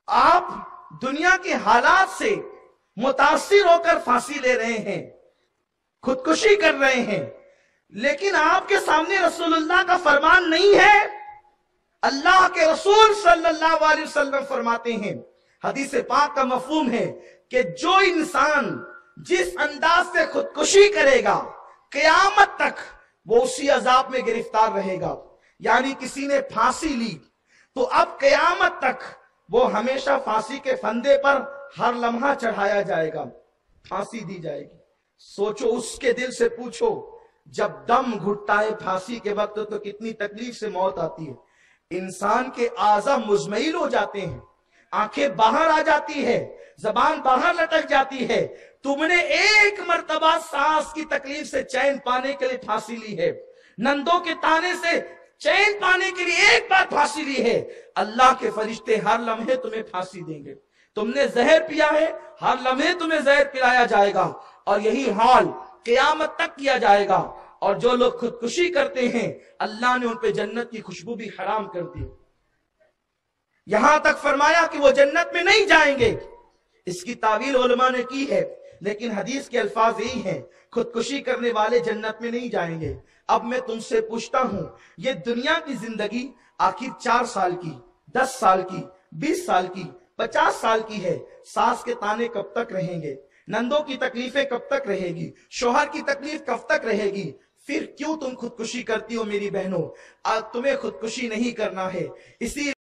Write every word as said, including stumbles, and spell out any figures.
آپ دنیا کے حالات سے متاثر ہو کر پھانسی لے رہے ہیں، خودکشی کر رہے ہیں، لیکن آپ کے سامنے رسول اللہ کا فرمان نہیں ہے۔ اللہ کے رسول صلی اللہ علیہ وسلم فرماتے ہیں، حدیث پاک کا مفہوم ہے کہ جو انسان جس انداز سے خودکشی کرے گا قیامت تک وہ اسی عذاب میں گرفتار رہے گا۔ یعنی کسی نے پھانسی لی تو اب قیامت تک وہ ہمیشہ پھانسی کے پھندے پر ہر لمحہ چڑھایا جائے گا، پھانسی دی جائے گی۔ سوچو، اس کے دل سے پوچھو، جب دم گھٹتا ہے پھانسی کے وقت تو کتنی تکلیف سے موت آتی ہے۔ انسان کے اعضاء مزمحل ہو جاتے ہیں، آنکھیں باہر آ جاتی ہے، زبان باہر لٹک جاتی ہے۔ تم نے ایک مرتبہ سانس کی تکلیف سے چین پانے کے لیے پھانسی لی ہے، نندوں کے تانے سے چین پانے کے لیے ایک بار پھانسی لی ہے۔ اللہ کے فرشتے ہر لمحے تمہیں پھانسی دیں گے۔ تم نے زہر پیا ہے، ہر لمحے تمہیں زہر پلایا جائے گا، اور یہی حال قیامت تک کیا جائے گا۔ اور جو لوگ خودکشی کرتے ہیں اللہ نے ان پہ جنت کی خوشبو بھی حرام کر دی، یہاں تک فرمایا کہ وہ جنت میں نہیں جائیں گے۔ اس کی تعویل علماء نے کی ہے، لیکن حدیث کے الفاظ یہی ہیں، خودکشی کرنے والے جنت میں نہیں جائیں گے۔ اب میں تم سے پوچھتا ہوں، یہ دنیا کی زندگی آخر چار سال کی، دس سال کی، بیس سال کی، پچاس سال کی ہے۔ ساس کے تانے کب تک رہیں گے؟ نندوں کی تکلیفیں کب تک رہے گی؟ شوہر کی تکلیف کب تک رہے گی؟ پھر کیوں تم خودکشی کرتی ہو میری بہنوں؟ تمہیں خودکشی نہیں کرنا ہے، اسی